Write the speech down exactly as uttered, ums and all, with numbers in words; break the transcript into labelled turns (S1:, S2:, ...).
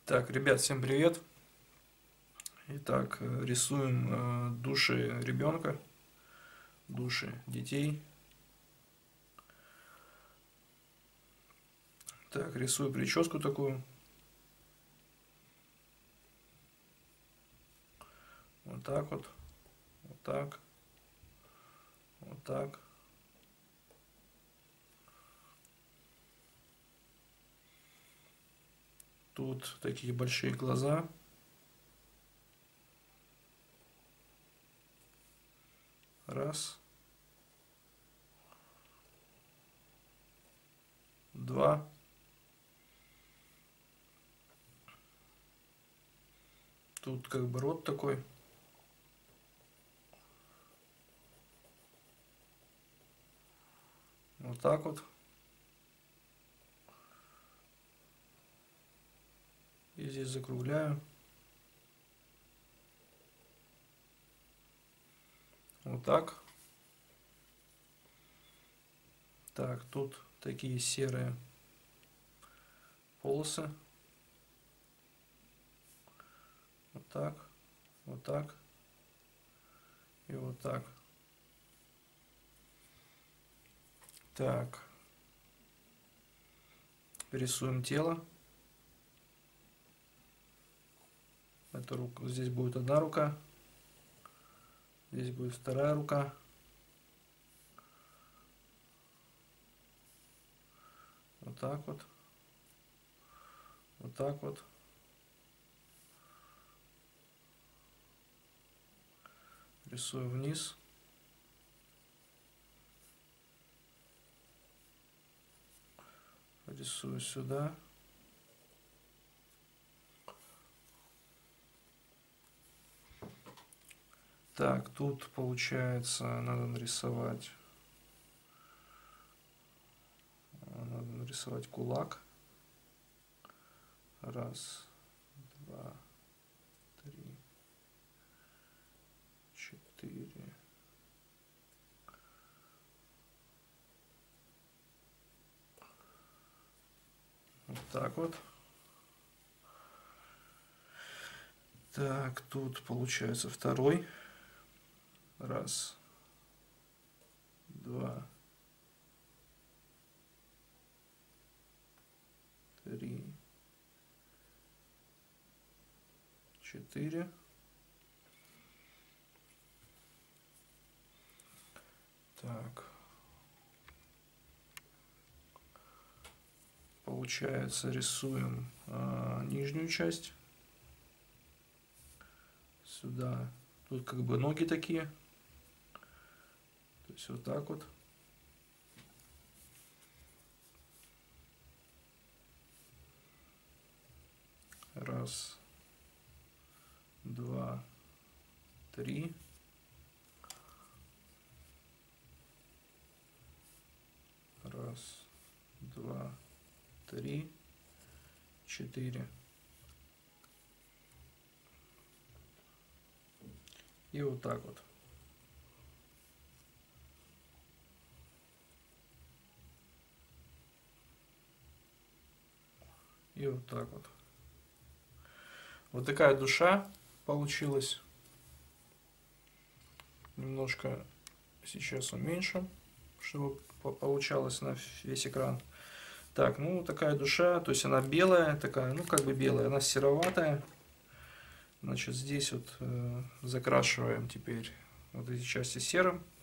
S1: Так, ребят, всем привет. Итак, э, рисуем э, души ребенка, души детей. Так, рисую прическу такую. Вот так вот, вот так, вот так. Тут такие большие глаза. Раз. Два. Тут как бы рот такой. Вот так вот. И здесь закругляю. Вот так. Так, тут такие серые полосы. Вот так, вот так и вот так. Так, рисуем тело. Это рука, здесь будет одна рука, здесь будет вторая рука. Вот так вот, вот так вот. Рисую вниз. Рисую сюда. Так, тут получается надо нарисовать, надо нарисовать кулак. Раз, два, три, четыре. Вот так вот. Так, тут получается второй. Раз, два, три, четыре. Так. Получается, рисуем а, нижнюю часть. Сюда. Тут как бы ноги такие. То есть вот так вот. Раз, два, три. Раз, два, три, четыре. И вот так вот. И вот так вот. Вот такая душа получилась. Немножко сейчас уменьшим, чтобы получалось на весь экран. Так, ну такая душа, то есть она белая, такая, ну как бы белая, она сероватая. Значит, здесь вот э, закрашиваем теперь вот эти части серым.